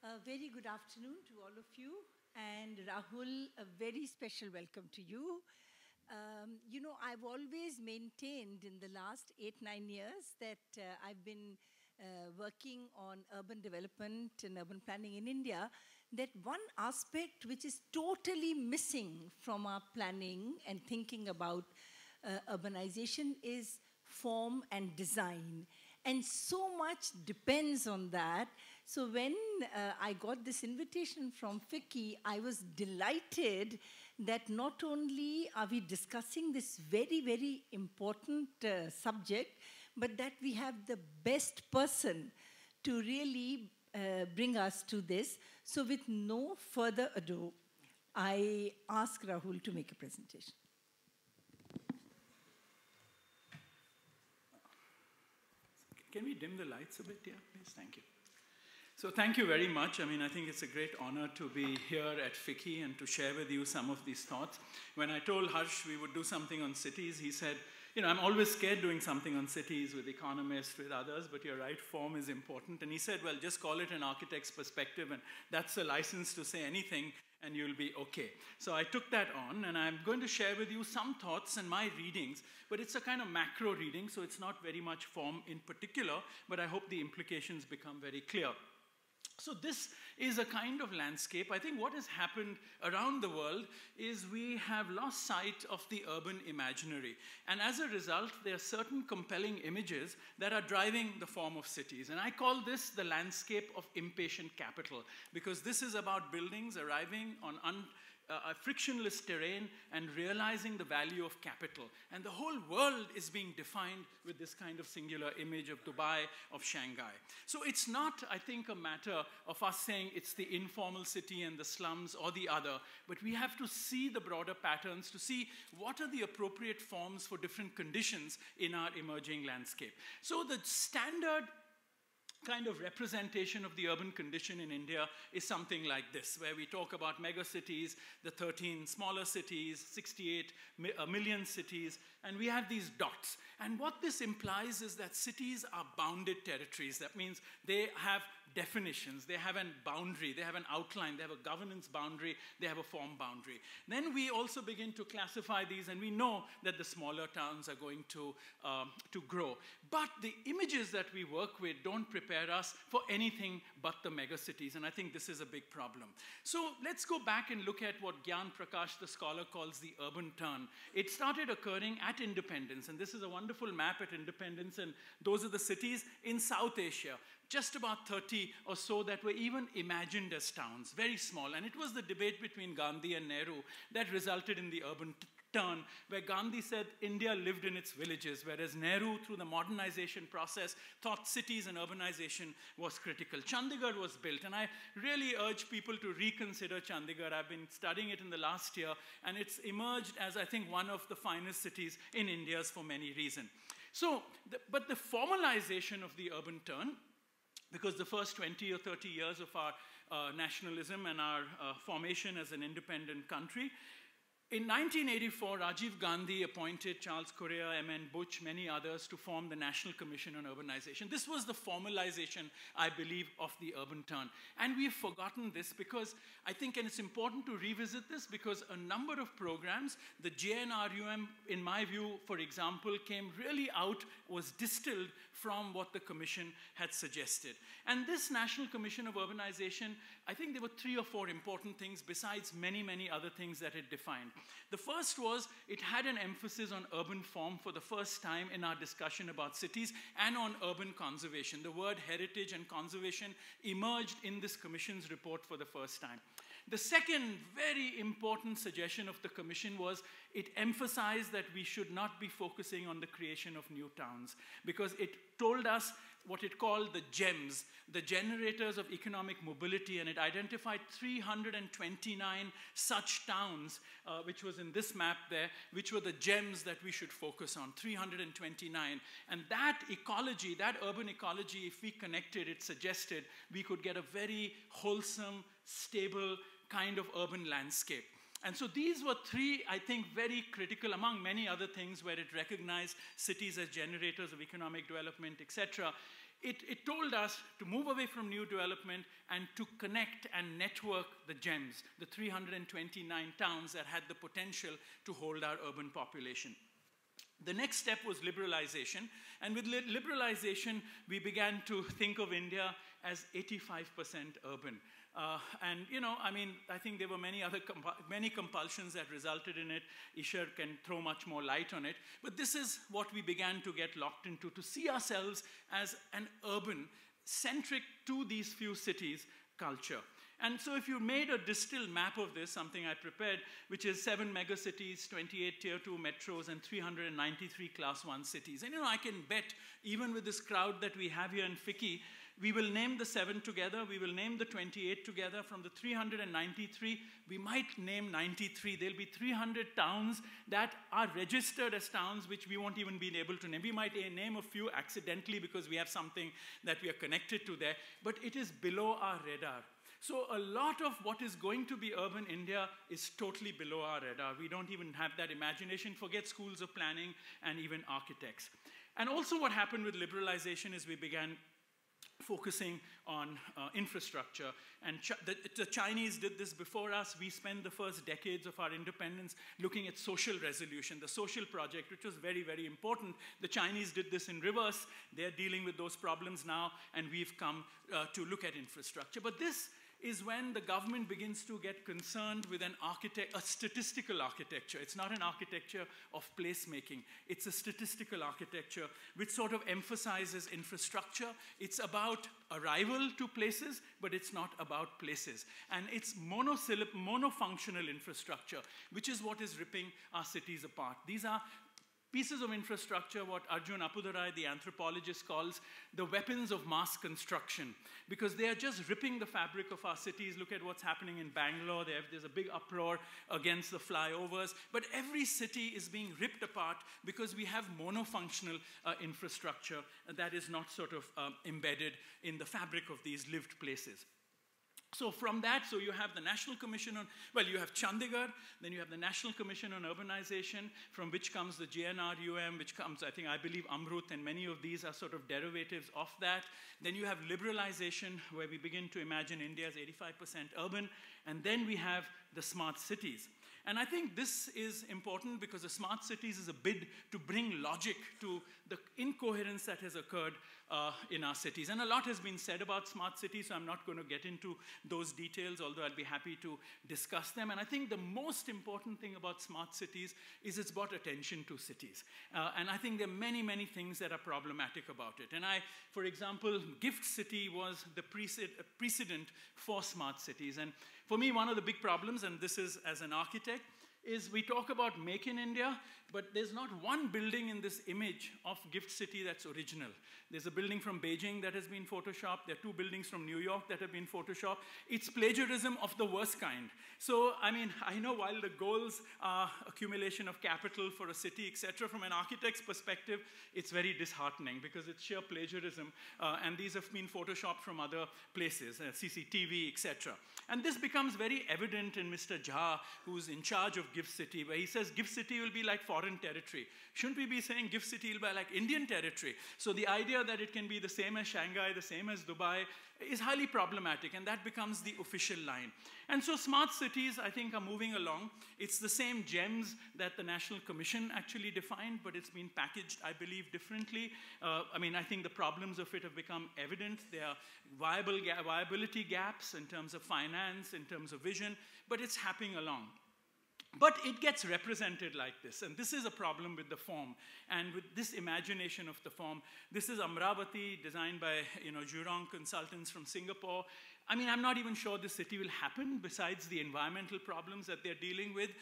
A very good afternoon to all of you. And Rahul, a very special welcome to you. I've always maintained in the last 8-9 years that I've been working on urban development and urban planning in India, that one aspect which is totally missing from our planning and thinking about urbanization is form and design. And so much depends on that. So when I got this invitation from FICCI, I was delighted that not only are we discussing this very, very important subject, but that we have the best person to really bring us to this. So with no further ado, I ask Rahul to make a presentation. Can we dim the lights a bit? Yeah, please. Thank you. So thank you very much. I mean, I think it's a great honor to be here at FICCI and to share with you some of these thoughts. When I told Harsh we would do something on cities, he said, I'm always scared doing something on cities with economists, with others, but you're right, form is important. And he said, well, just call it an architect's perspective, and that's a license to say anything, and you'll be okay. So I took that on, and I'm going to share with you some thoughts and my readings, but it's a kind of macro reading, so it's not very much form in particular, but I hope the implications become very clear. So this is a kind of landscape. I think what has happened around the world is we have lost sight of the urban imaginary. And as a result, there are certain compelling images that are driving the form of cities. And I call this the landscape of impatient capital, because this is about buildings arriving on a frictionless terrain and realizing the value of capital. And the whole world is being defined with this kind of singular image of Dubai, of Shanghai. So it's not, I think, a matter of us saying it's the informal city and the slums or the other, but we have to see the broader patterns to see what are the appropriate forms for different conditions in our emerging landscape. So the standard kind of representation of the urban condition in India is something like this, where we talk about megacities, the 13 smaller cities, 68 million cities, and we have these dots. And what this implies is that cities are bounded territories. That means they have definitions, they have a boundary, they have an outline, they have a governance boundary, they have a form boundary. Then we also begin to classify these, and we know that the smaller towns are going to grow. But the images that we work with don't prepare us for anything but the megacities, and I think this is a big problem. So let's go back and look at what Gyan Prakash, the scholar, calls the urban turn. It started occurring at independence, and this is a wonderful map at independence, and those are the cities in South Asia. Just about 30 or so that were even imagined as towns, very small. And it was the debate between Gandhi and Nehru that resulted in the urban turn, where Gandhi said India lived in its villages, whereas Nehru, through the modernization process, thought cities and urbanization was critical. Chandigarh was built, and I really urge people to reconsider Chandigarh. I've been studying it in the last year, and it's emerged as, I think, one of the finest cities in India for many reasons. So, but the formalization of the urban turn, because the first 20 or 30 years of our nationalism and our formation as an independent country, in 1984, Rajiv Gandhi appointed Charles Correa, M.N. Butch, many others to form the National Commission on Urbanization. This was the formalization, I believe, of the urban turn. And we've forgotten this because I think, and it's important to revisit this, because a number of programs, the JNRUM, in my view, for example, came really out, was distilled from what the Commission had suggested. And this National Commission of Urbanization, I think there were 3 or 4 important things besides many, many other things that it defined. The first was it had an emphasis on urban form for the first time in our discussion about cities and on urban conservation. The word heritage and conservation emerged in this Commission's report for the first time. The second very important suggestion of the Commission was it emphasized that we should not be focusing on the creation of new towns, because it told us what it called the GEMs, the generators of economic mobility, and it identified 329 such towns, which was in this map there, which were the GEMs that we should focus on, 329. And that ecology, that urban ecology, if we connected, it suggested we could get a very wholesome, stable kind of urban landscape. And so these were 3, I think, very critical, among many other things, where it recognized cities as generators of economic development, etc. it told us to move away from new development and to connect and network the gems, the 329 towns that had the potential to hold our urban population. The next step was liberalization, and with liberalization, we began to think of India as 85% urban. And, you know, I mean, I think there were many compulsions that resulted in it. Ishar can throw much more light on it. But this is what we began to get locked into, to see ourselves as an urban, centric to these few cities culture. And so if you made a distilled map of this, something I prepared, which is 7 megacities, 28 tier 2 metros, and 393 class 1 cities. And, you know, I can bet, even with this crowd that we have here in FICCI, we will name the 7 together, we will name the 28 together. From the 393, we might name 93. There'll be 300 towns that are registered as towns which we won't even be able to name. We might name a few accidentally because we have something that we are connected to there, but it is below our radar. So a lot of what is going to be urban India is totally below our radar. We don't even have that imagination. Forget schools of planning and even architects. And also what happened with liberalization is we began focusing on infrastructure. And the Chinese did this before us. We spent the first decades of our independence looking at social resolution, the social project, which was very, very important. The Chinese did this in reverse. They're dealing with those problems now, and we've come to look at infrastructure. But this is when the government begins to get concerned with a statistical architecture. It's not an architecture of placemaking. It's a statistical architecture which sort of emphasizes infrastructure. It's about arrival to places, but it's not about places. And it's monofunctional infrastructure, which is what is ripping our cities apart. These are pieces of infrastructure, what Arjun Appudurai, the anthropologist, calls the weapons of mass construction, because they are just ripping the fabric of our cities. Look at what's happening in Bangalore. There's a big uproar against the flyovers. But every city is being ripped apart because we have monofunctional infrastructure that is not sort of embedded in the fabric of these lived places. So from that, so you have the National Commission on, well, you have Chandigarh, then you have the National Commission on Urbanization, from which comes the GNRUM, which comes, I believe, Amrut, and many of these are sort of derivatives of that. Then you have liberalization, where we begin to imagine India as 85% urban, and then we have the smart cities. And I think this is important because the smart cities is a bid to bring logic to the incoherence that has occurred in our cities. And a lot has been said about smart cities, so I'm not going to get into those details, although I'll be happy to discuss them. And I think the most important thing about smart cities is it's brought attention to cities. And I think there are many, many things that are problematic about it. And for example, Gift City was the precedent for smart cities. And for me, one of the big problems, and this is as an architect, is we talk about Make in India, but there's not one building in this image of Gift City that's original. There's a building from Beijing that has been photoshopped. There are 2 buildings from New York that have been photoshopped. It's plagiarism of the worst kind. So, I mean, I know while the goals are accumulation of capital for a city, etc., from an architect's perspective, it's very disheartening because it's sheer plagiarism. And these have been photoshopped from other places, CCTV, etc. And this becomes very evident in Mr. Jha, who's in charge of Gift City, where he says Gift City will be like foreign territory. Shouldn't we be saying Gift City will be like Indian territory? So the idea that it can be the same as Shanghai, the same as Dubai, is highly problematic, and that becomes the official line. And so smart cities, I think, are moving along. It's the same gems that the National Commission actually defined, but it's been packaged, I believe, differently. I mean, I think the problems of it have become evident. There are viability gaps in terms of finance, in terms of vision, but it's happening along. But it gets represented like this, and this is a problem with the form, and with this imagination of the form. This is Amravati, designed by Jurong consultants from Singapore. I mean, I'm not even sure the city will happen, besides the environmental problems that they're dealing with.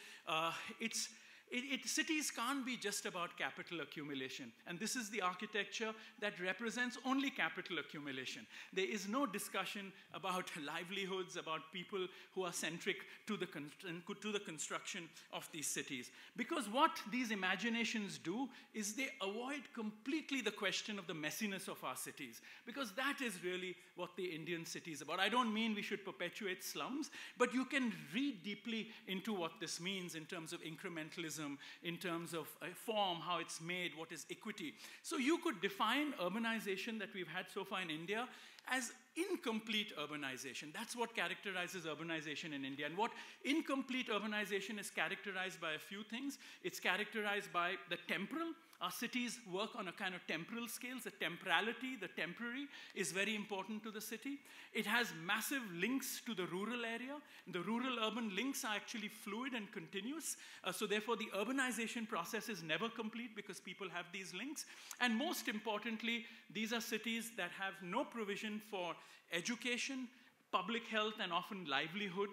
Cities can't be just about capital accumulation. And this is the architecture that represents only capital accumulation. There is no discussion about livelihoods, about people who are centric to the construction of these cities. Because what these imaginations do is they avoid completely the question of the messiness of our cities. Because that is really what the Indian city is about. I don't mean we should perpetuate slums, but you can read deeply into what this means in terms of incrementalism urbanism, in terms of form, how it's made, what is equity. So you could define urbanization that we've had so far in India as incomplete urbanization. That's what characterizes urbanization in India. And what incomplete urbanization is characterized by a few things. It's characterized by the temporal. Our cities work on a kind of temporal scales. The temporality, the temporary, is very important to the city. It has massive links to the rural area. The rural-urban links are actually fluid and continuous. So therefore, the urbanization process is never complete because people have these links. And most importantly, these are cities that have no provision for education, public health, and often livelihood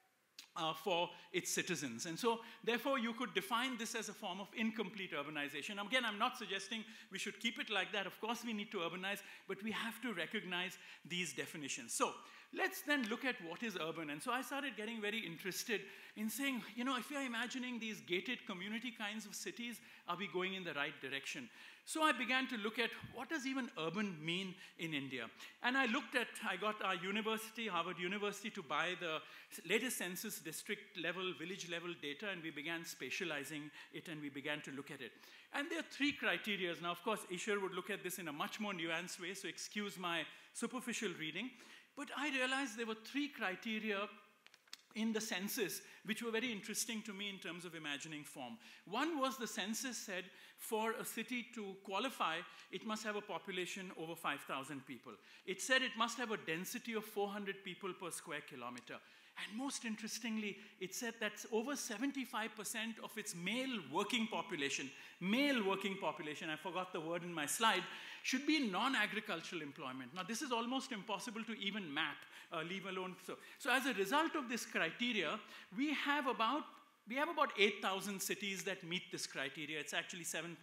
for its citizens. And so, therefore, you could define this as a form of incomplete urbanization. Again, I'm not suggesting we should keep it like that. Of course, we need to urbanize, but we have to recognize these definitions. So, let's then look at what is urban. And so I started getting very interested in saying, you know, if you're imagining these gated community kinds of cities, are we going in the right direction? So I began to look at what does even urban mean in India. And I got our university, Harvard University, to buy the latest census district level, village level data, and we began spatializing it and we began to look at it. And there are three criteria. Now, of course, Isher would look at this in a much more nuanced way, so excuse my superficial reading. But I realized there were three criteria in the census which were very interesting to me in terms of imagining form. One was the census said for a city to qualify, it must have a population over 5,000 people. It said it must have a density of 400 people per square kilometer. And most interestingly, it said that over 75% of its male working population, I forgot the word in my slide, should be in non-agricultural employment. Now, this is almost impossible to even map, leave alone. So as a result of this criteria, we have about 8,000 cities that meet this criteria. It's actually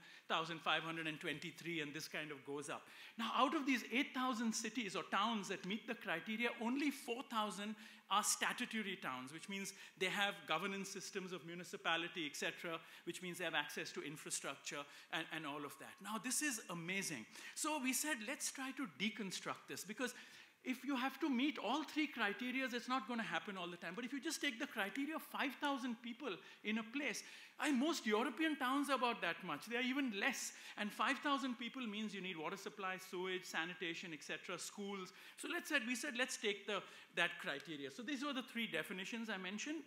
7,523, and this kind of goes up. Now, out of these 8,000 cities or towns that meet the criteria, only 4,000 are statutory towns, which means they have governance systems of municipality, etc., which means they have access to infrastructure and all of that. Now, this is amazing. So we said, let's try to deconstruct this, because if you have to meet all three criteria, it's not going to happen all the time. But if you just take the criteria of 5,000 people in a place, most European towns are about that much. They are even less. And 5,000 people means you need water supply, sewage, sanitation, etc., schools. So we said, let's take that criteria. So these were the three definitions I mentioned.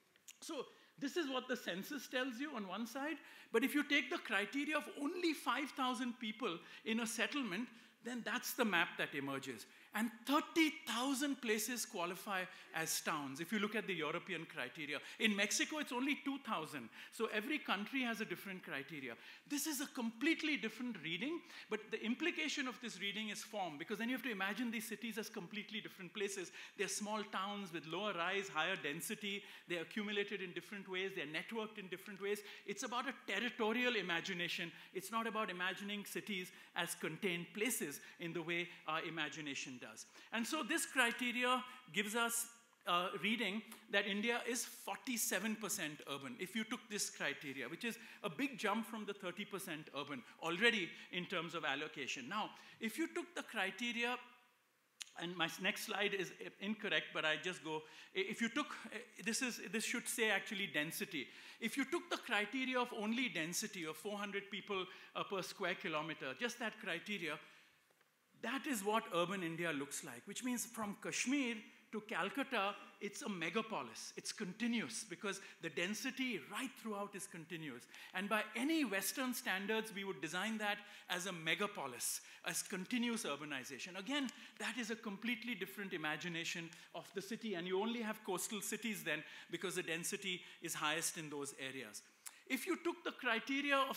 So this is what the census tells you on one side. But if you take the criteria of only 5,000 people in a settlement, then that's the map that emerges. And 30,000 places qualify as towns, if you look at the European criteria. In Mexico, it's only 2,000. So every country has a different criteria. This is a completely different reading, but the implication of this reading is form, because then you have to imagine these cities as completely different places. They're small towns with lower rise, higher density. They're accumulated in different ways. They're networked in different ways. It's about a territorial imagination. It's not about imagining cities as contained places in the way our imagination does. And so this criteria gives us a reading that India is 47% urban, if you took this criteria, which is a big jump from the 30% urban already in terms of allocation. Now, if you took the criteria, and my next slide is incorrect, but I just go, if you took, this should say actually density. If you took the criteria of only density of 400 people per square kilometer, just that criteria, that is what urban India looks like, which means from Kashmir to Calcutta, it's a megapolis. It's continuous because the density right throughout is continuous. And by any Western standards, we would design that as a megapolis, as continuous urbanization. Again, that is a completely different imagination of the city, and you only have coastal cities then because the density is highest in those areas. If you took the criteria of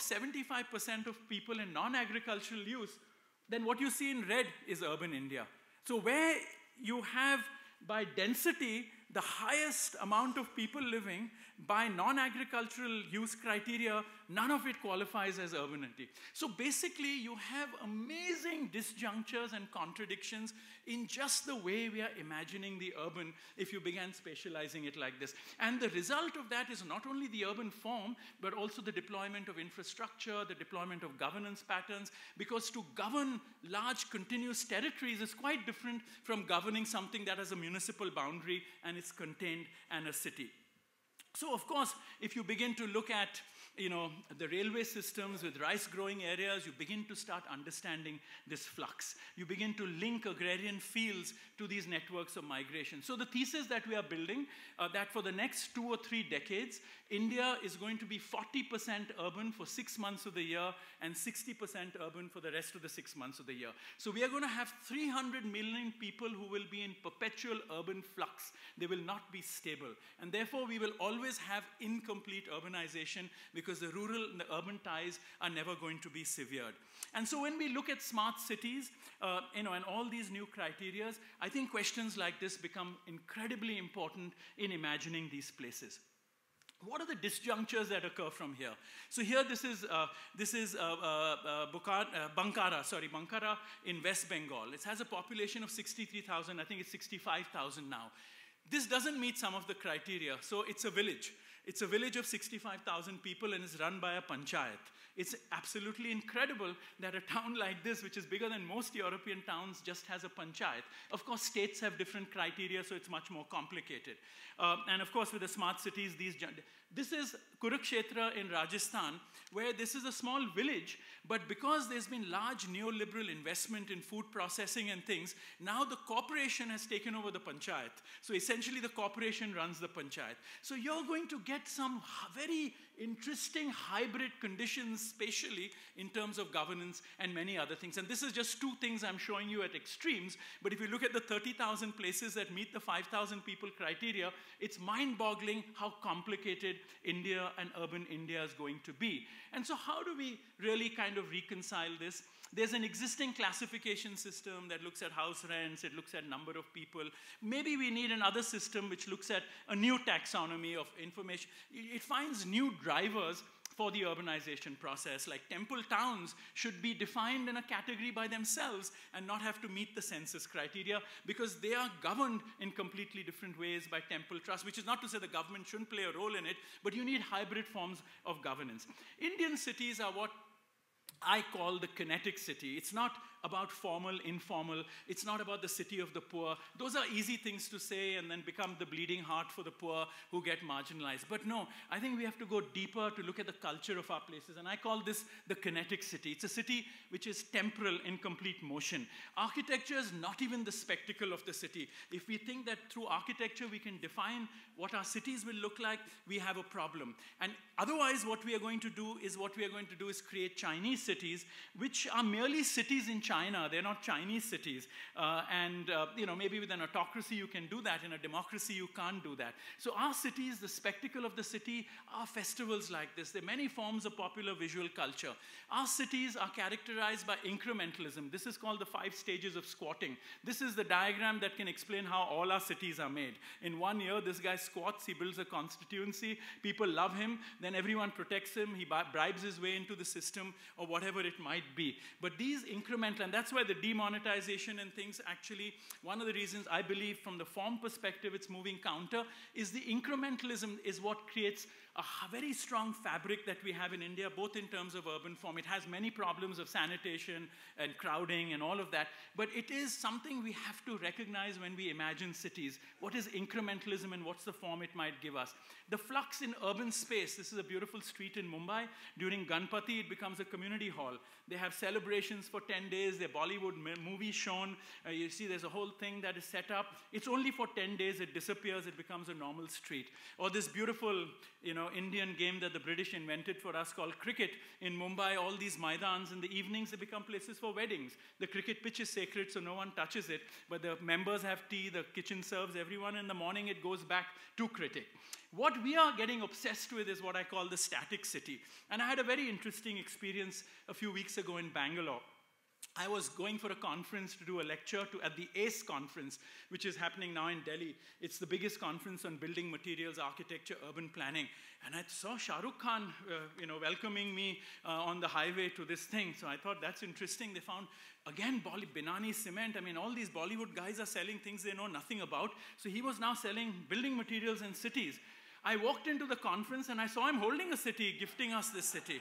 75% of people in non-agricultural use, then what you see in red is urban India. So where you have, by density, the highest amount of people living, by non-agricultural use criteria, none of it qualifies as urbanity. So basically, you have amazing disjunctures and contradictions in just the way we are imagining the urban if you began spatializing it like this. And the result of that is not only the urban form, but also the deployment of infrastructure, the deployment of governance patterns, because to govern large continuous territories is quite different from governing something that has a municipal boundary and it's contained and a city. So, of course, if you begin to look at the railway systems with rice growing areas, you begin to start understanding this flux. You begin to link agrarian fields to these networks of migration. So the thesis that we are building, that for the next 2 or 3 decades, India is going to be 40% urban for 6 months of the year and 60% urban for the rest of the 6 months of the year. So we are going to have 300 million people who will be in perpetual urban flux. They will not be stable. And therefore, we will always have incomplete urbanization because the rural and the urban ties are never going to be severed. And so when we look at smart cities, and all these new criteria, I think questions like this become incredibly important in imagining these places. What are the disjunctures that occur from here? So here, this is Bankara in West Bengal. It has a population of 63,000. I think it's 65,000 now. This doesn't meet some of the criteria. So it's a village. It's a village of 65,000 people and it's run by a panchayat. It's absolutely incredible that a town like this, which is bigger than most European towns, just has a panchayat. Of course, states have different criteria, so it's much more complicated. And of course, with the smart cities, this is Kurukshetra in Rajasthan, where this is a small village, but because there's been large neoliberal investment in food processing and things, now the corporation has taken over the panchayat. So essentially, the corporation runs the panchayat. So you're going to get some very interesting hybrid conditions spatially in terms of governance and many other things. And this is just 2 things I'm showing you at extremes. But if you look at the 30,000 places that meet the 5,000 people criteria, it's mind-boggling how complicated India and urban India is going to be. And so how do we really kind of reconcile this? There's an existing classification system that looks at house rents, it looks at number of people. Maybe we need another system which looks at a new taxonomy of information. It finds new drivers for the urbanization process, like temple towns should be defined in a category by themselves and not have to meet the census criteria because they are governed in completely different ways by temple trust, which is not to say the government shouldn't play a role in it, but you need hybrid forms of governance. Indian cities are what I call the kinetic city. It's not about formal, informal. It's not about the city of the poor. Those are easy things to say and then become the bleeding heart for the poor who get marginalized. But no, I think we have to go deeper to look at the culture of our places. And I call this the kinetic city. It's a city which is temporal, in complete motion. Architecture is not even the spectacle of the city. If we think that through architecture we can define what our cities will look like, we have a problem. And otherwise, what we are going to do is create Chinese cities, which are merely cities in China. They're not Chinese cities. Maybe with an autocracy you can do that. In a democracy you can't do that. So our cities, the spectacle of the city, are festivals like this. There are many forms of popular visual culture. Our cities are characterized by incrementalism. This is called the 5 stages of squatting. This is the diagram that can explain how all our cities are made. In 1 year, this guy squats, he builds a constituency, people love him, then everyone protects him, he bribes his way into the system, or whatever it might be. But these incremental, and that's why the demonetization and things actually, one of the reasons I believe from the form perspective it's moving counter is the incrementalism is what creates a very strong fabric that we have in India, both in terms of urban form. It has many problems of sanitation and crowding and all of that, but it is something we have to recognize when we imagine cities. What is incrementalism and what's the form it might give us? The flux in urban space. This is a beautiful street in Mumbai. During Ganpati, it becomes a community hall. They have celebrations for 10 days. There are Bollywood movies shown. You see there's a whole thing that is set up. It's only for 10 days. It disappears. It becomes a normal street. Or this beautiful, Indian game that the British invented for us called cricket. In Mumbai, all these maidans in the evenings, they become places for weddings. The cricket pitch is sacred, so no one touches it. But the members have tea. The kitchen serves everyone. In the morning, it goes back to cricket. What we are getting obsessed with is what I call the static city. And I had a very interesting experience a few weeks ago in Bangalore. I was going for a conference to do a lecture at the ACE conference, which is happening now in Delhi. It's the biggest conference on building materials, architecture, urban planning. And I saw Shah Rukh Khan, welcoming me on the highway to this thing. So I thought, that's interesting. They found, again, Binani cement. I mean, all these Bollywood guys are selling things they know nothing about. So he was now selling building materials in cities. I walked into the conference and I saw him holding a city, gifting us this city.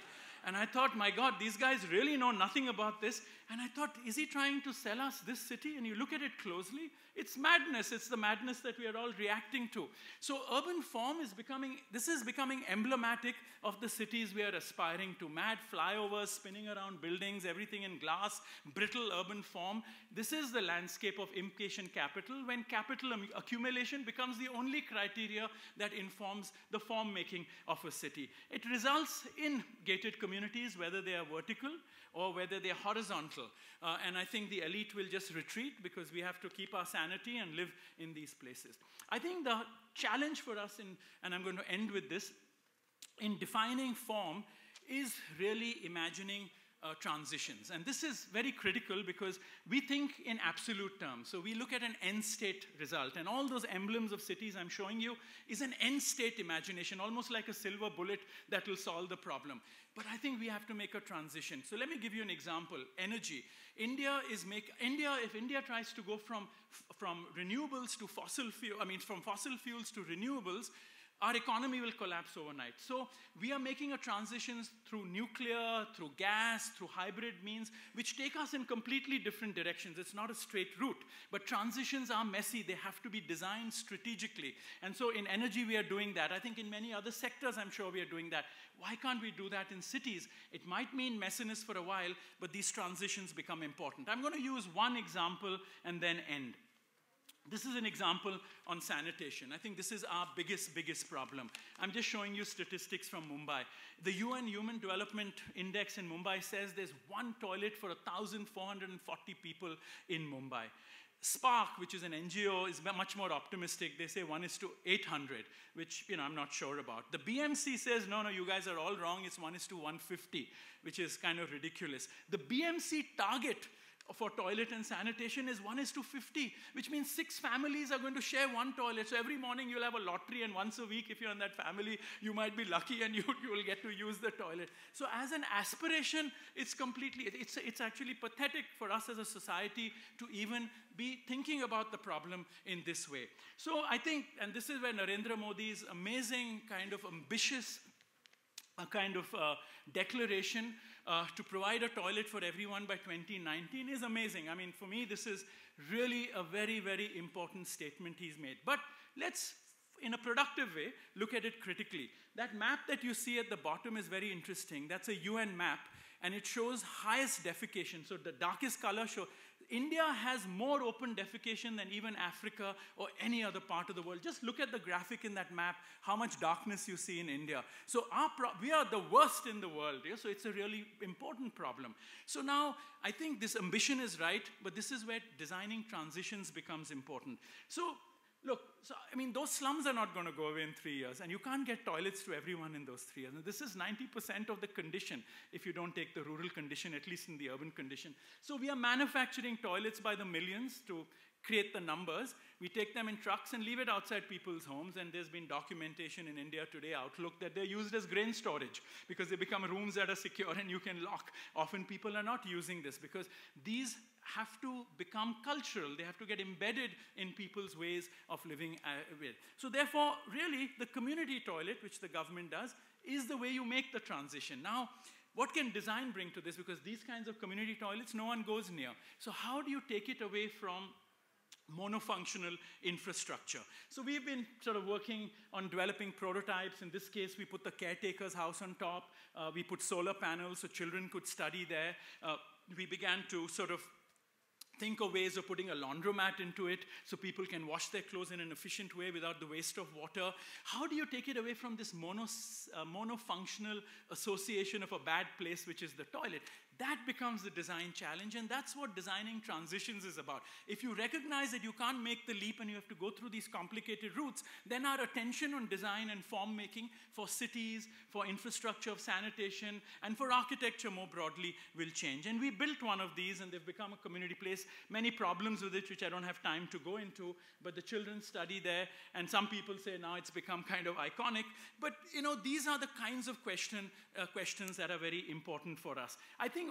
And I thought, my God, these guys really know nothing about this. And I thought, is he trying to sell us this city? And you look at it closely, it's madness. It's the madness that we are all reacting to. So urban form is becoming emblematic of the cities we are aspiring to. Mad flyovers spinning around buildings, everything in glass, brittle urban form. This is the landscape of impatient capital, when capital accumulation becomes the only criteria that informs the form making of a city. It results in gated communities, whether they are vertical or whether they are horizontal. And I think the elite will just retreat because we have to keep our sanity and live in these places. I think the challenge for us, and I'm going to end with this, in defining form is really imagining transitions. And this is very critical because we think in absolute terms. So we look at an end state result, and all those emblems of cities I'm showing you is an end state imagination, almost like a silver bullet that will solve the problem. But I think we have to make a transition. So let me give you an example. Energy. If India tries to go from renewables to fossil fuel, from fossil fuels to renewables, our economy will collapse overnight. So we are making a transition through nuclear, through gas, through hybrid means, which take us in completely different directions. It's not a straight route. But transitions are messy. They have to be designed strategically. And so in energy, we are doing that. I think in many other sectors, I'm sure we are doing that. Why can't we do that in cities? It might mean messiness for a while, but these transitions become important. I'm going to use one example and then end. This is an example on sanitation. I think this is our biggest problem. I'm just showing you statistics from Mumbai. The UN Human Development Index in Mumbai says there's one toilet for 1,440 people in Mumbai. Spark, which is an NGO, is much more optimistic. They say 1:800, which I'm not sure about. The BMC says, no, you guys are all wrong. It's 1:150, which is kind of ridiculous. The BMC target for toilet and sanitation is 1:50, which means 6 families are going to share one toilet. So every morning you'll have a lottery, and once a week, if you're in that family, you might be lucky and you will get to use the toilet. So as an aspiration, it's actually pathetic for us as a society to even be thinking about the problem in this way. So I think, and this is where Narendra Modi's amazing kind of ambitious declaration to provide a toilet for everyone by 2019 is amazing. For me, this is really a very, very important statement he's made. But let's, in a productive way, look at it critically. That map that you see at the bottom is very interesting. That's a UN map, and it shows highest defecation. So the darkest color shows India has more open defecation than even Africa or any other part of the world. Just look at the graphic in that map, how much darkness you see in India. So we are the worst in the world. Yeah? So it's a really important problem. So now I think this ambition is right, but this is where designing transitions becomes important. So look, those slums are not going to go away in 3 years, and you can't get toilets to everyone in those 3 years. And this is 90% of the condition if you don't take the rural condition, at least in the urban condition. So we are manufacturing toilets by the millions to create the numbers. We take them in trucks and leave it outside people's homes, and there's been documentation in India Today Outlook that they're used as grain storage because they become rooms that are secure and you can lock. Often people are not using this because these have to become cultural. They have to get embedded in people's ways of living with. So therefore, really, the community toilet, which the government does, is the way you make the transition. Now, what can design bring to this? Because these kinds of community toilets, no one goes near. So how do you take it away from monofunctional infrastructure? So we've been sort of working on developing prototypes. In this case, we put the caretaker's house on top. We put solar panels so children could study there. We began to sort of think of ways of putting a laundromat into it so people can wash their clothes in an efficient way without the waste of water. How do you take it away from this monofunctional association of a bad place, which is the toilet? That becomes the design challenge, and that's what designing transitions is about. If you recognize that you can't make the leap and you have to go through these complicated routes, then our attention on design and form making for cities, for infrastructure of sanitation, and for architecture more broadly will change. And we built one of these, and they've become a community place. Many problems with it, which I don't have time to go into, but the children study there, and some people say now it's become kind of iconic. But these are the kinds of questions that are very important for us. I think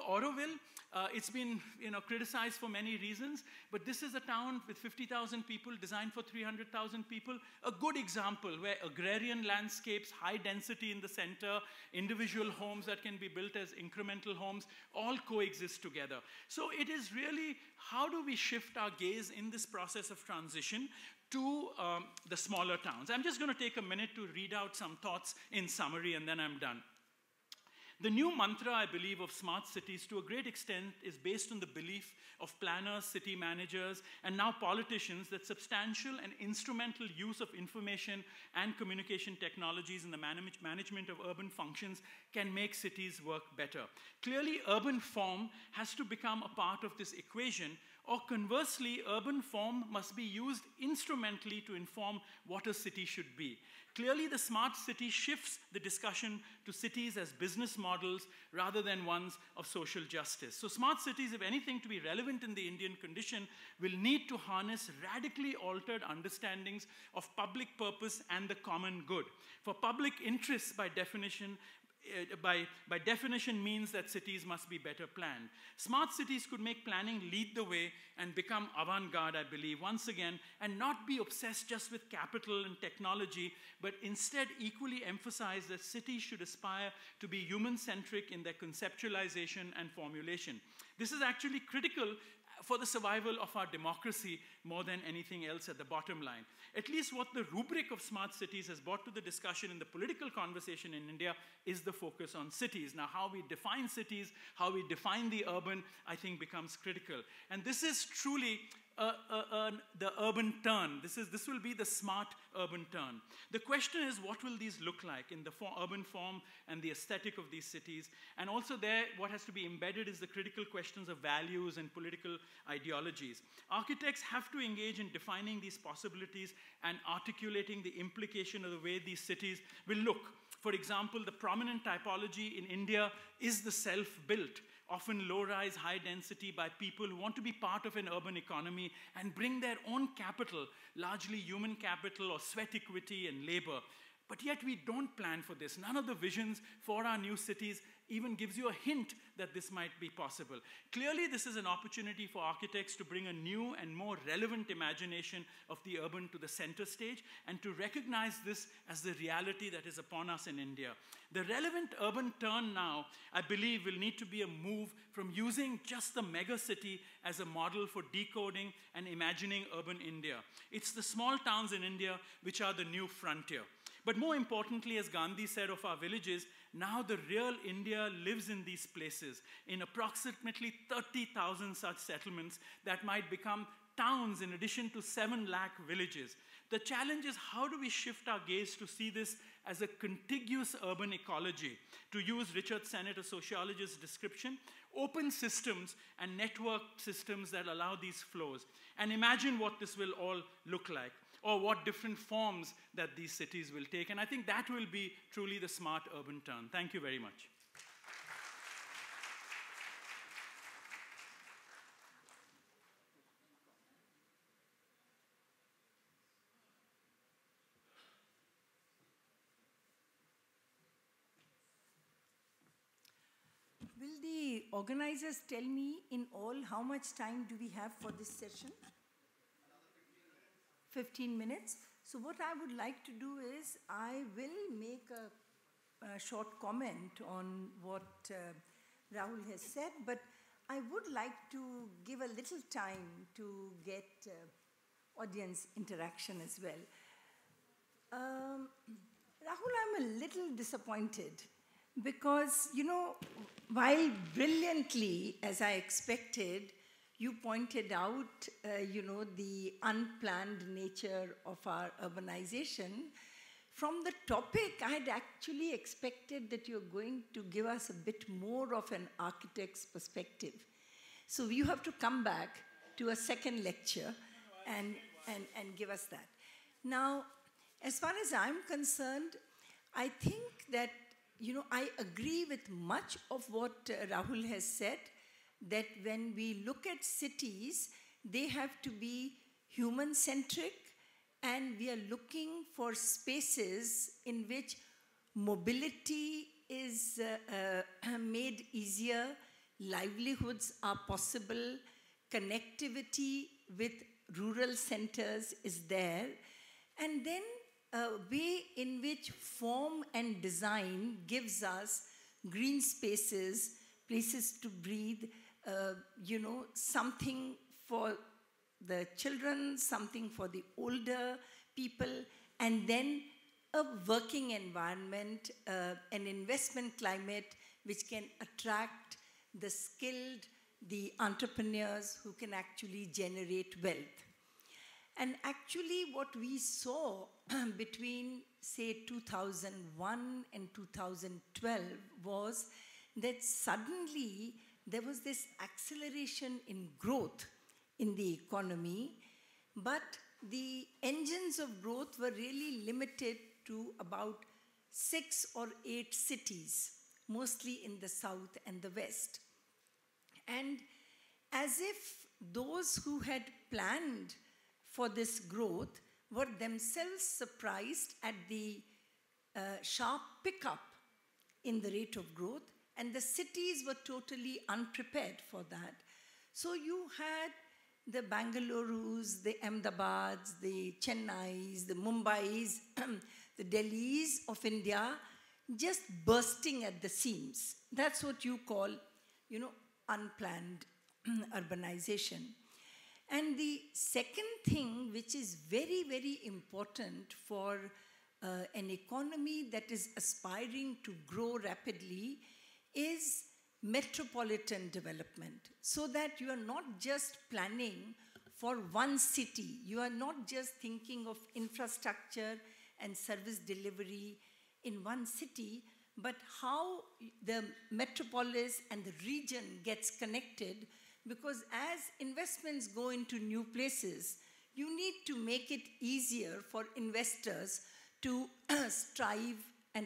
Auroville, it's been criticized for many reasons, but this is a town with 50,000 people, designed for 300,000 people. A good example where agrarian landscapes, high density in the center, individual homes that can be built as incremental homes, all coexist together. So it is really, how do we shift our gaze in this process of transition to the smaller towns? I'm just going to take a minute to read out some thoughts in summary, and then I'm done. The new mantra, I believe, of smart cities to a great extent is based on the belief of planners, city managers, and now politicians that substantial and instrumental use of information and communication technologies in the management of urban functions can make cities work better. Clearly, urban form has to become a part of this equation, or conversely, urban form must be used instrumentally to inform what a city should be. Clearly, the smart city shifts the discussion to cities as business models rather than ones of social justice. So smart cities, if anything to be relevant in the Indian condition, will need to harness radically altered understandings of public purpose and the common good. For public interests, by definition, means that cities must be better planned. Smart cities could make planning lead the way and become avant-garde, I believe, once again, and not be obsessed just with capital and technology, but instead equally emphasize that cities should aspire to be human-centric in their conceptualization and formulation. This is actually critical for the survival of our democracy more than anything else at the bottom line. At least what the rubric of smart cities has brought to the discussion in the political conversation in India is the focus on cities. Now, how we define cities, how we define the urban, I think becomes critical. And this is truly the urban turn. This will be the smart urban turn. The question is, what will these look like in the urban form and the aesthetic of these cities? And also there, what has to be embedded is the critical questions of values and political ideologies. Architects have to engage in defining these possibilities and articulating the implication of the way these cities will look. For example, the prominent typology in India is the self-built, often low-rise, high-density by people who want to be part of an urban economy and bring their own capital, largely human capital or sweat equity and labor. But yet we don't plan for this. None of the visions for our new cities even gives you a hint that this might be possible. Clearly, this is an opportunity for architects to bring a new and more relevant imagination of the urban to the center stage and to recognize this as the reality that is upon us in India. The relevant urban turn now, I believe, will need to be a move from using just the mega city as a model for decoding and imagining urban India. It's the small towns in India which are the new frontier. But more importantly, as Gandhi said of our villages, now the real India lives in these places, in approximately 30,000 such settlements that might become towns in addition to 7 lakh villages. The challenge is, how do we shift our gaze to see this as a contiguous urban ecology? To use Richard Sennett, a sociologist's description, open systems and networked systems that allow these flows. And imagine what this will all look like, or what different forms that these cities will take. And I think that will be truly the smart urban turn. Thank you very much. Will the organizers tell me in all how much time do we have for this session? 15 minutes. So what I would like to do is I will make a short comment on what Rahul has said, but I would like to give a little time to get audience interaction as well. Rahul, I'm a little disappointed because, you know, while brilliantly, as I expected, you pointed out, the unplanned nature of our urbanization. From the topic, I had actually expected that you're going to give us a bit more of an architect's perspective. So you have to come back to a second lecture and give us that. Now, as far as I'm concerned, I think that, I agree with much of what Rahul has said, that when we look at cities, they have to be human-centric, and we are looking for spaces in which mobility is made easier, livelihoods are possible, connectivity with rural centers is there, and then a way in which form and design gives us green spaces, places to breathe, something for the children, something for the older people, and then a working environment, an investment climate which can attract the skilled, the entrepreneurs who can actually generate wealth. And actually what we saw between, say, 2001 and 2012 was that suddenly there was this acceleration in growth in the economy, but the engines of growth were really limited to about 6 or 8 cities, mostly in the south and the west. And as if those who had planned for this growth were themselves surprised at the sharp pickup in the rate of growth, and the cities were totally unprepared for that. So you had the Bangalorus, the Ahmedabads, the Chennais, the Mumbais, the Delhis of India just bursting at the seams. That's what you call, unplanned urbanization. And the second thing, which is very, very important for an economy that is aspiring to grow rapidly, is metropolitan development. So that you are not just planning for one city. You are not just thinking of infrastructure and service delivery in one city, but how the metropolis and the region gets connected, because as investments go into new places, you need to make it easier for investors to strive and,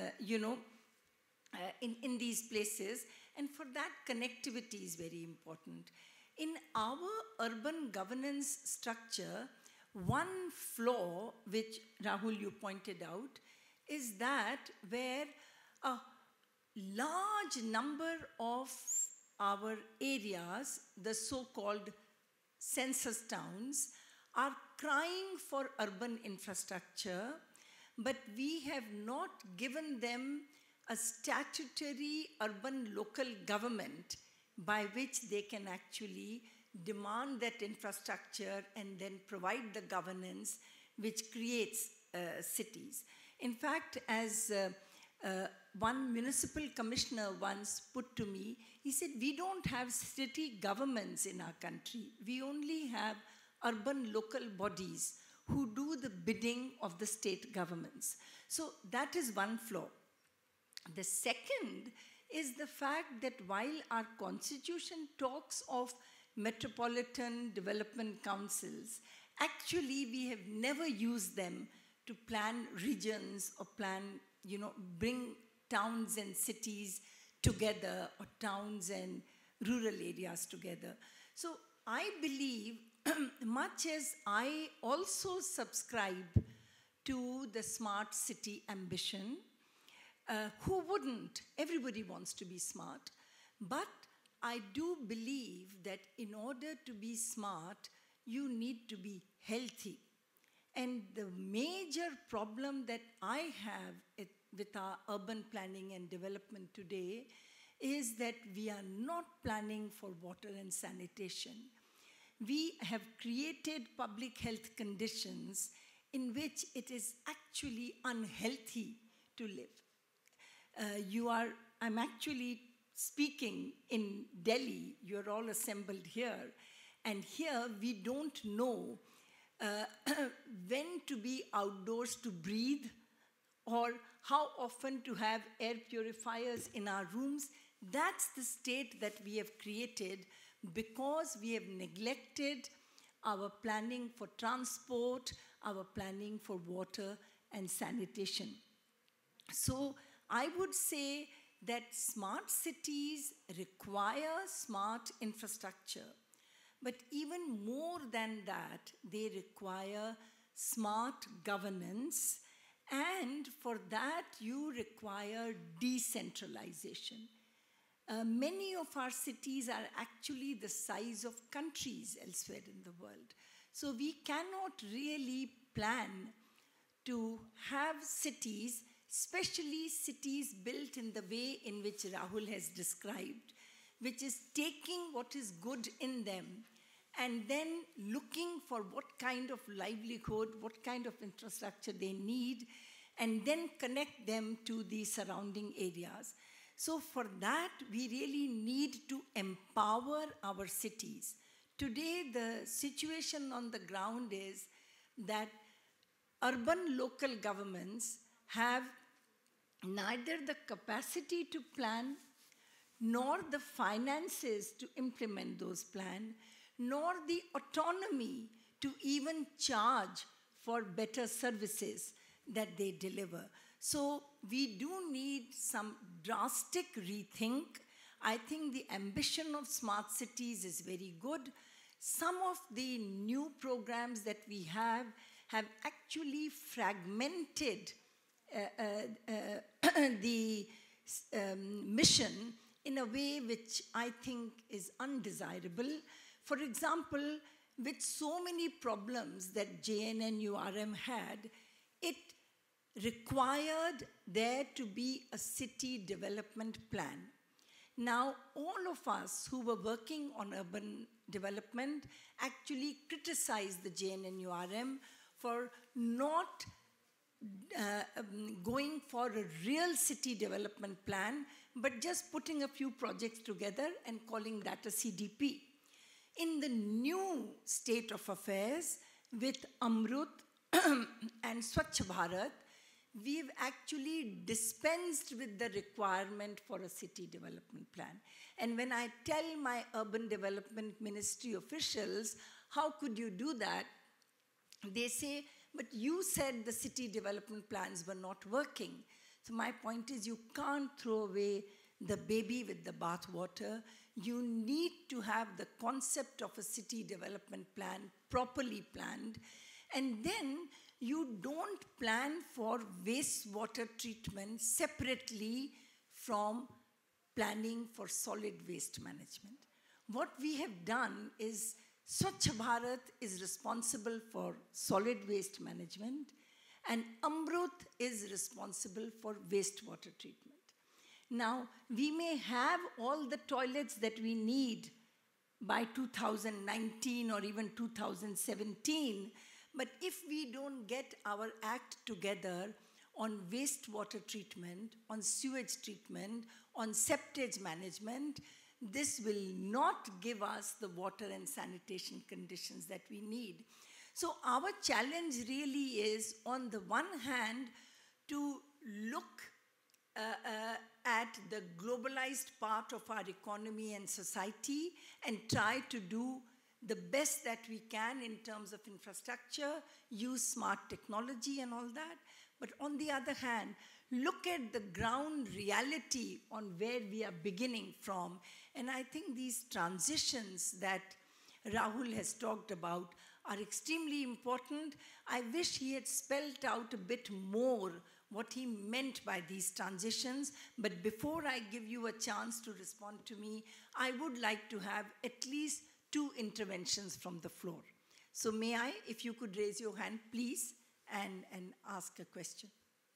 in these places. And for that, connectivity is very important. In our urban governance structure, one flaw, which Rahul, you pointed out, is that where a large number of our areas, the so-called census towns, are crying for urban infrastructure, but we have not given them a statutory urban local government by which they can actually demand that infrastructure and then provide the governance which creates cities. In fact, as one municipal commissioner once put to me, he said, we don't have city governments in our country. We only have urban local bodies who do the bidding of the state governments. So that is one flaw. The second is the fact that while our constitution talks of metropolitan development councils, actually we have never used them to plan regions or plan, bring towns and cities together, or towns and rural areas together. So I believe, much as I also subscribe to the smart city ambition, who wouldn't? Everybody wants to be smart. But I do believe that in order to be smart, you need to be healthy. And the major problem that I have with our urban planning and development today is that we are not planning for water and sanitation. We have created public health conditions in which it is actually unhealthy to live. I'm actually speaking in Delhi, you're all assembled here, and here we don't know when to be outdoors to breathe, or how often to have air purifiers in our rooms. That's the state that we have created because we have neglected our planning for transport, our planning for water and sanitation. So I would say that smart cities require smart infrastructure. But even more than that, they require smart governance. And for that, you require decentralization. Many of our cities are actually the size of countries elsewhere in the world. So we cannot really plan to have cities, especially cities built in the way in which Rahul has described, which is taking what is good in them and then looking for what kind of livelihood, what kind of infrastructure they need, and then connect them to the surrounding areas. So for that, we really need to empower our cities. Today, the situation on the ground is that urban local governments have neither the capacity to plan, nor the finances to implement those plans, nor the autonomy to even charge for better services that they deliver. So we do need some drastic rethink. I think the ambition of smart cities is very good. Some of the new programs that we have actually fragmented the mission in a way which I think is undesirable. For example, with so many problems that JNNURM had, it required there to be a city development plan. Now, all of us who were working on urban development actually criticized the JNNURM for not going for a real city development plan, but just putting a few projects together and calling that a CDP. In the new state of affairs with Amrut and Swachh Bharat, we've actually dispensed with the requirement for a city development plan. And when I tell my urban development ministry officials, how could you do that? They say, but you said the city development plans were not working. So my point is, you can't throw away the baby with the bathwater. You need to have the concept of a city development plan properly planned. And then you don't plan for wastewater treatment separately from planning for solid waste management. What we have done is Swachh Bharat is responsible for solid waste management, and Amrut is responsible for wastewater treatment. Now, we may have all the toilets that we need by 2019 or even 2017, but if we don't get our act together on wastewater treatment, on sewage treatment, on septage management, this will not give us the water and sanitation conditions that we need. So our challenge really is, on the one hand, to look at the globalized part of our economy and society and try to do the best that we can in terms of infrastructure, use smart technology and all that. But on the other hand, look at the ground reality on where we are beginning from. And I think these transitions that Rahul has talked about are extremely important. I wish he had spelled out a bit more what he meant by these transitions. But before I give you a chance to respond to me, I would like to have at least 2 interventions from the floor. So may I, if you could raise your hand, please, and ask a question.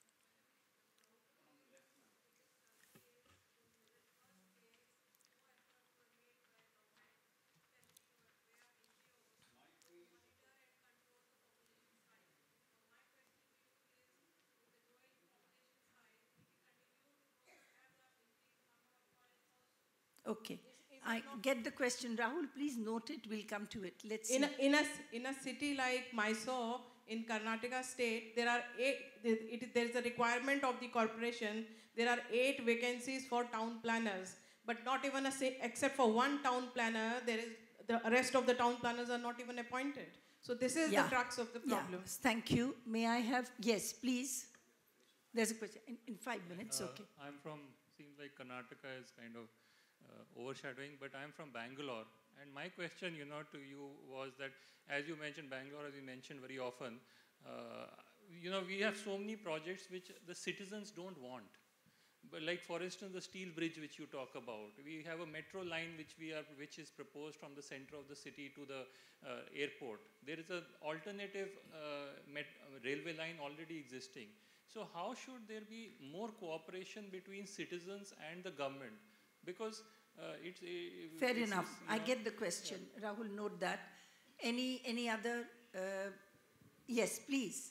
Okay. I get the question. Rahul, please note it. We'll come to it. Let's see. In a city like Mysore, in Karnataka state, there are 8, there is a requirement of the corporation. There are 8 vacancies for town planners, but not even except for 1 town planner, there is the rest of the town planners are not even appointed. So this is the crux of the problem. Yeah. Thank you. May I have, yes, please. There's a question in 5 minutes, okay. I'm from, seems like Karnataka is kind of overshadowing, but I'm from Bangalore. And my question, to you was that, as you mentioned, Bangalore, as you mentioned very often, we have so many projects which the citizens don't want. But like for instance, the steel bridge which you talk about, we have a metro line which is proposed from the center of the city to the airport. There is an alternative railway line already existing. So how should there be more cooperation between citizens and the government? Because fair enough. I get the question. Yeah. Rahul, note that. Any other? Yes, please.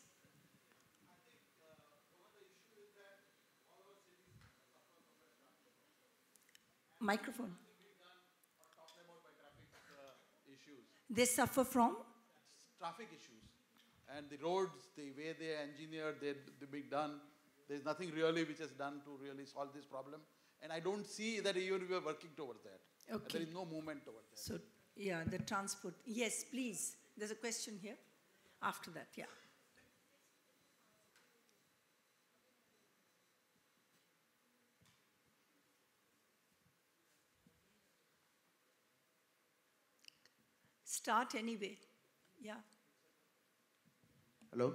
Microphone. They suffer from? Traffic issues. And the roads, the way they are engineered, they've been done. There's nothing really which is done to really solve this problem. And I don't see that even we are working towards that. Okay. There is no movement towards that. So, yeah, the transport. Yes, please. There's a question here. After that, yeah. Start anyway. Yeah. Hello.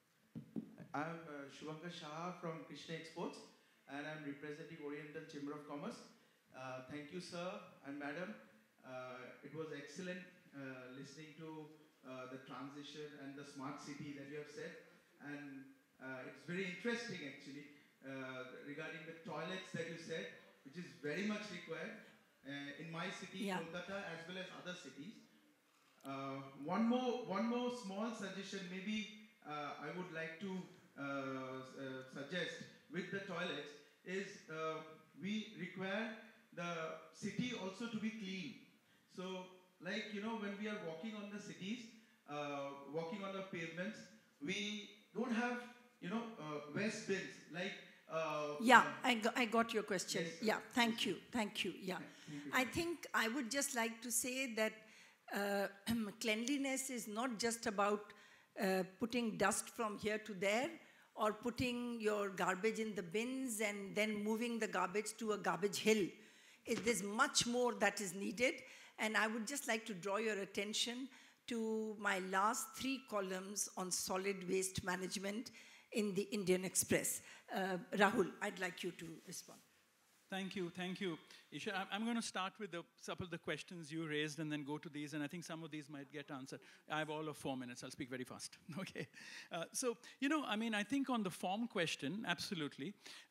I'm Shubhankar Shah from Krishna Exports, and I'm representing Oriental Chamber of Commerce. Thank you, sir and madam. It was excellent listening to the transition and the smart city that you have said. And it's very interesting, actually, regarding the toilets that you said, which is very much required in my city, yeah. Kolkata, as well as other cities. One more small suggestion, maybe I would like to suggest with the toilets is we require the city also to be clean. So, like, you know, when we are walking on the cities, walking on the pavements, we don't have, you know, waste bins, like... yeah, I got your question. Yes, yeah, thank you, yeah. Thank you. I think I would just like to say that cleanliness is not just about putting dust from here to there or putting your garbage in the bins and then moving the garbage to a garbage hill. There's much more that is needed, and I would just like to draw your attention to my last 3 columns on solid waste management in the Indian Express. Rahul, I'd like you to respond. Thank you. Isha, I'm going to start with some of the questions you raised and then go to these, and I think some of these might get answered. I have all of 4 minutes. I'll speak very fast. Okay. So, you know, I mean, I think on the form question, absolutely.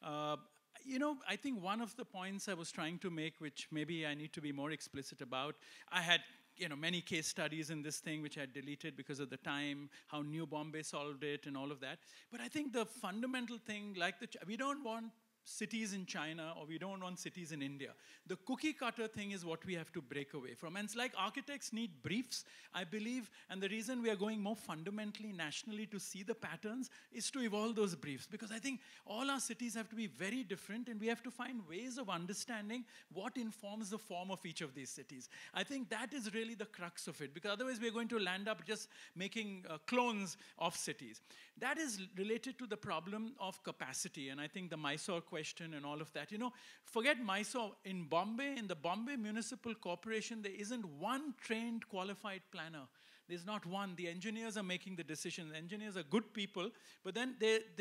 You know, I think one of the points I was trying to make, which maybe I need to be more explicit about, I had, you know, many case studies in this thing which I deleted because of the time, how New Bombay solved it and all of that. But I think the fundamental thing, like we don't want cities in China or we don't want cities in India. The cookie cutter thing is what we have to break away from. And it's like architects need briefs, I believe, and the reason we are going more fundamentally nationally to see the patterns is to evolve those briefs, because I think all our cities have to be very different and we have to find ways of understanding what informs the form of each of these cities. I think that is really the crux of it, because otherwise we're going to land up just making clones of cities. That is related to the problem of capacity, and I think the Mysore question and all of that. You know, forget Mysore. In Bombay, in the Bombay Municipal Corporation, there isn't one trained qualified planner. There's not one. The engineers are making the decision. The engineers are good people, but then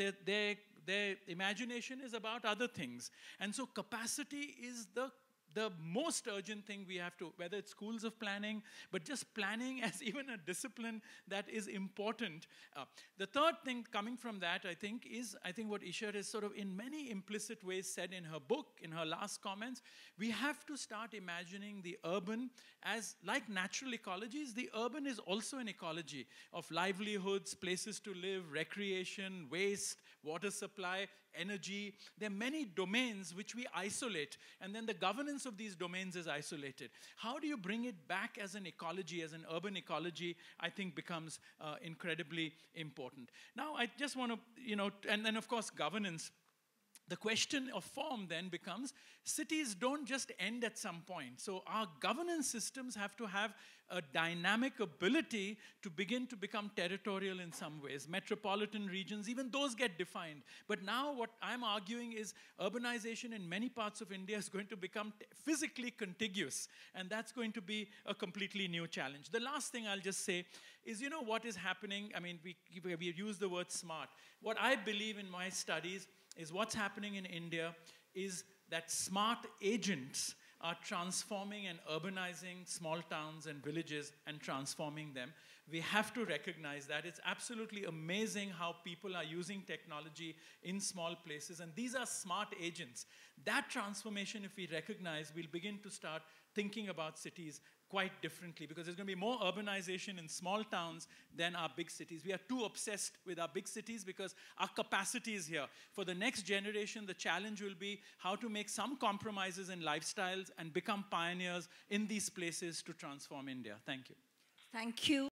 their imagination is about other things. And so capacity is the most urgent thing we have to, whether it's schools of planning, but just planning as even a discipline that is important. The third thing coming from that, I think what Isha has sort of in many implicit ways said in her book, in her last comments, we have to start imagining the urban as, like natural ecologies, the urban is also an ecology of livelihoods, places to live, recreation, waste, water supply, energy. There are many domains which we isolate, and then the governance of these domains is isolated. How do you bring it back as an ecology, as an urban ecology, I think becomes incredibly important. Now, I just want to, you know, and then of course governance. The question of form then becomes, cities don't just end at some point. So our governance systems have to have a dynamic ability to begin to become territorial in some ways. Metropolitan regions, even those get defined. But now what I'm arguing is urbanization in many parts of India is going to become physically contiguous. And that's going to be a completely new challenge. The last thing I'll just say is, you know, what is happening, I mean, we use the word smart. What I believe in my studies is what's happening in India is that smart agents are transforming and urbanizing small towns and villages and transforming them. We have to recognize that. It's absolutely amazing how people are using technology in small places, and these are smart agents. That transformation, if we recognize, we'll begin to start thinking about cities quite differently, because there's going to be more urbanization in small towns than our big cities. We are too obsessed with our big cities because our capacity is here. For the next generation, the challenge will be how to make some compromises in lifestyles and become pioneers in these places to transform India. Thank you. Thank you.